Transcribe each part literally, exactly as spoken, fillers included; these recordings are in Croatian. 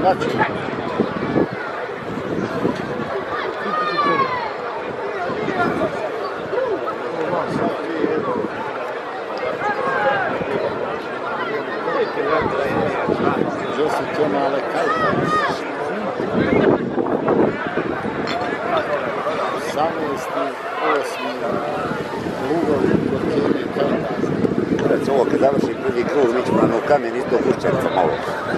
Gestionale Kajtac. osamnaesti osmi klubovi kod Kemije Kajtac. Reci ovo, kad završi prvi krug, mi ćemo na kamen isto Kurčevca malo.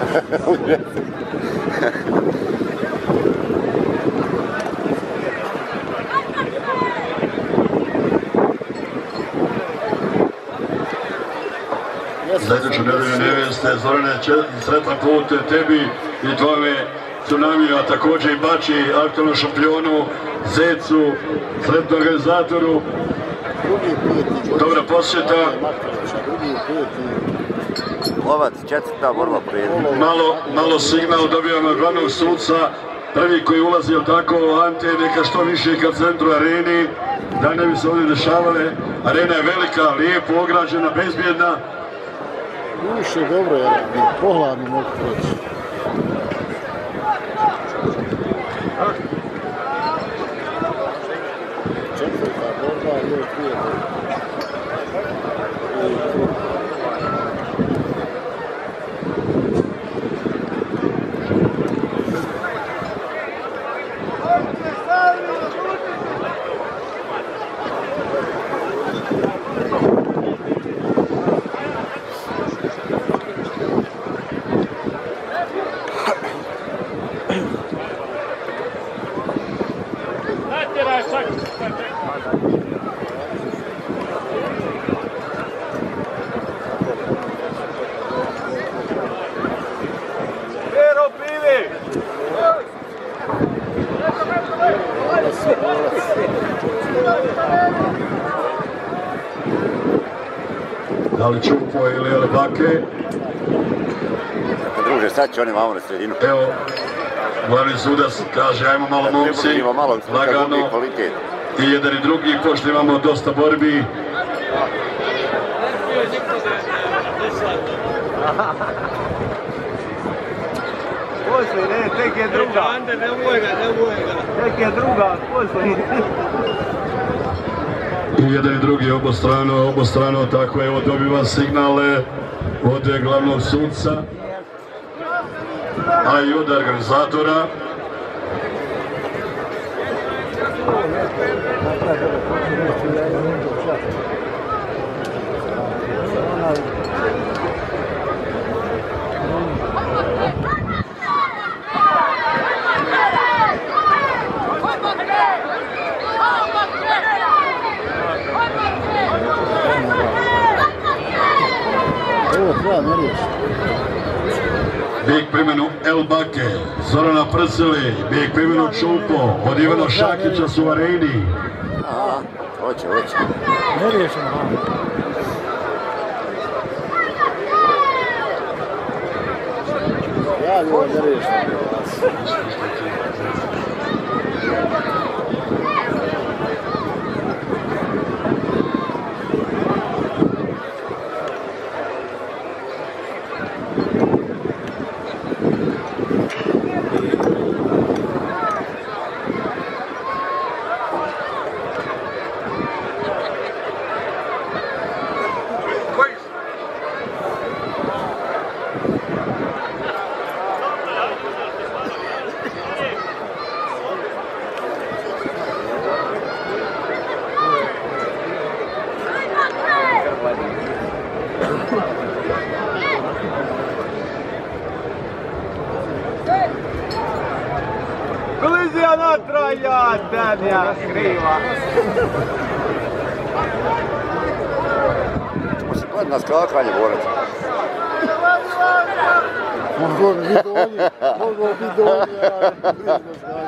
Za iduću nedelju neveste, Zorane, sretan put tebi i tvojome Tsunamiju, a također i Bači, aktualnom šampionu, Zecu, sretnom organizatoru. Dobra posjeta. Lovac, četvrta borba prijednika. Malo, malo signal dobijamo glavnog suca. Prvi koji ulazi od tako, Ante, neka što više ka centru areni, da ne bi se ovdje dešavale. Arena je velika, lijepo ograđena, bezbjedna. Više dobro, jer pohladno mogu proći. Četvrta borba, je prije Da li Čupo ili Elbake? Druže, sad će oni malo na sredinu. Evo, glavni sudac kaže, ajmo malo momci, lagano. I jedan i drugi, pošto imamo dosta borbi. Poslije, ne, tek je druga. Ande, ne mojega, ne mojega. Tek je druga, poslije. I jedan i drugi obostrano, obostrano, tako evo dobiva signale od glavnog sudca, a i od organizatora. Bijeg po imenu Elbake, Zorana Prseli, bijeg po imenu Čupo, od Ivana Šakića su u areni. Aha, hoće, hoće. Neriješeno. Ja bi ovo neriješeno. Kolizija natraja, Demja, kriva. Ćemo se gledati na skakanje, borac. Mogu bi donji, mogu bi donji, ali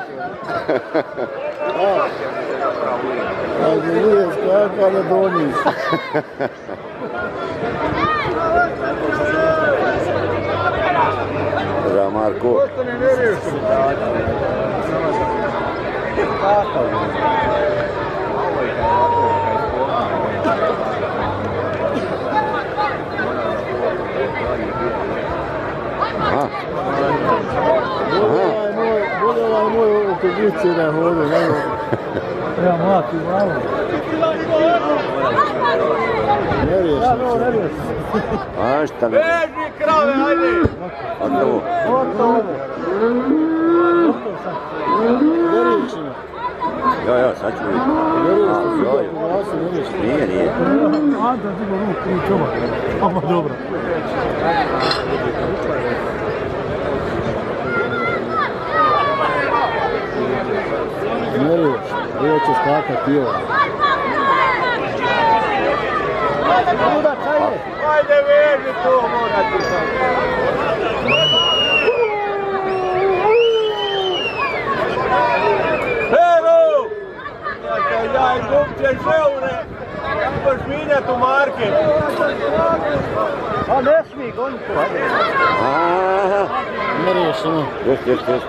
ali nije skakanje donji. Za Marko. Aha. kući da hodu, nego... Ja mlati malo. Ne riješim se. A šta ne? Beži krave, hajde! Gotovo. Gotovo. Ne riješim. Jo, jo, sad ću vidjeti. Ne riješim, Jo, jo. Nije, nije. Anda, digo ruku i čova. Ama dobro. Ne riješim. Ovo će skakati ovo. Hajde, veži to, morati sad. Pero! Ja izgubćeš eure, kako šminjat u market. A ne smij, goni to. Aha. Ne riješim. Just, just, just.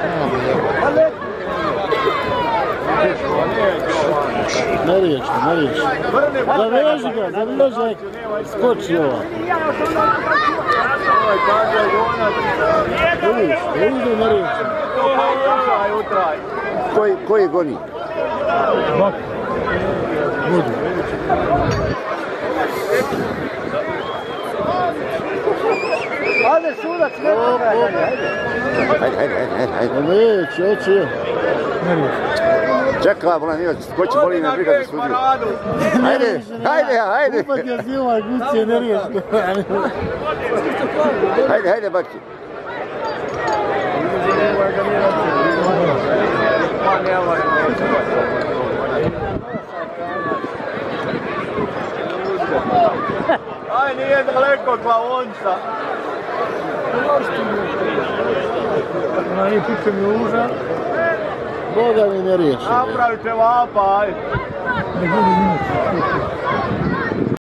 Ne riješim, ne riješim. Zaveži ga, zaveži. Skoči ova. Vidiš, vidiš da ne riješim. Koji, koji goni? Bak. Budu. Ajde sudac, ne treba, ajde, ajde. Hajde, hajde, hajde, hajde. Neće, hoće je. Ne riješim. Čekaj, volim imac, ko će volim na briga za sudiju? Hajde, hajde, hajde. Ipak je zima, gucije, ne riješim. Hajde, hajde, Baki. Aj, nije daleko Klavonca. Na i piče mi uža. Boga mi ne riješim. Napravi ćevapa, aj. Ne gubi minut.